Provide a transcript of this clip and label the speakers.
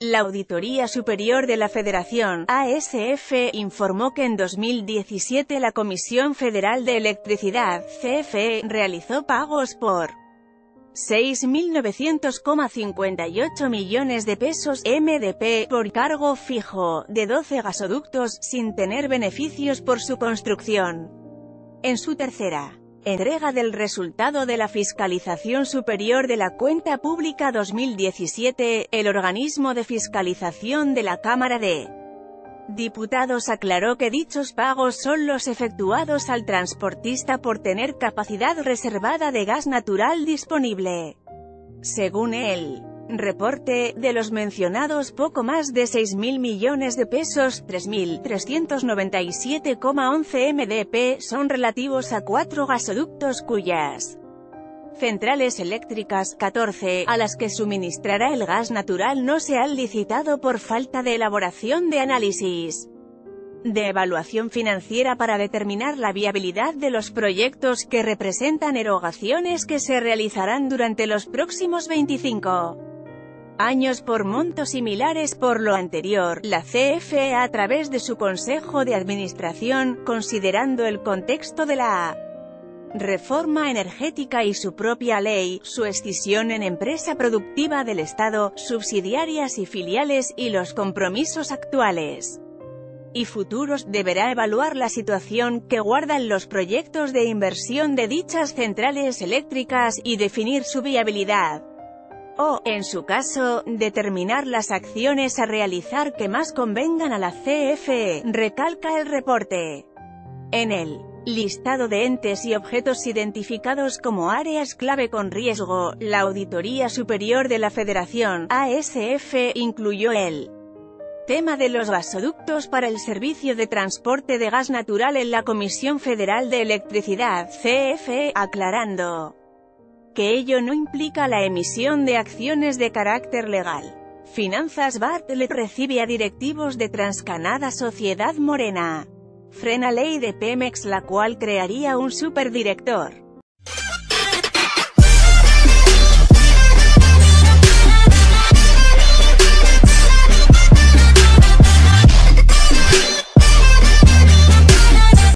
Speaker 1: La Auditoría Superior de la Federación, ASF, informó que en 2017 la Comisión Federal de Electricidad, CFE, realizó pagos por 6.900,58 millones de pesos (MDP) por cargo fijo, de 12 gasoductos, sin tener beneficios por su construcción. En su tercera entrega del resultado de la Fiscalización Superior de la Cuenta Pública 2017, el organismo de fiscalización de la Cámara de Diputados aclaró que dichos pagos son los efectuados al transportista por tener capacidad reservada de gas natural disponible. Según el reporte, de los mencionados poco más de 6.000 millones de pesos, 3.397,11 MDP, son relativos a 4 gasoductos cuyas centrales eléctricas, 14, a las que suministrará el gas natural no se han licitado por falta de elaboración de análisis de evaluación financiera para determinar la viabilidad de los proyectos, que representan erogaciones que se realizarán durante los próximos 25 años por montos similares. Por lo anterior, la CFE, a través de su Consejo de Administración, considerando el contexto de la reforma energética y su propia ley, su escisión en empresa productiva del Estado, subsidiarias y filiales, y los compromisos actuales y futuros, deberá evaluar la situación que guardan los proyectos de inversión de dichas centrales eléctricas, y definir su viabilidad. O, en su caso, determinar las acciones a realizar que más convengan a la CFE, recalca el reporte. En el listado de entes y objetos identificados como áreas clave con riesgo, la Auditoría Superior de la Federación, ASF, incluyó el tema de los gasoductos para el servicio de transporte de gas natural en la Comisión Federal de Electricidad, CFE, aclarando que ello no implica la emisión de acciones de carácter legal. Finanzas Bartlett recibe a directivos de Transcanada Sociedad Morena. Frena ley de Pemex, la cual crearía un superdirector.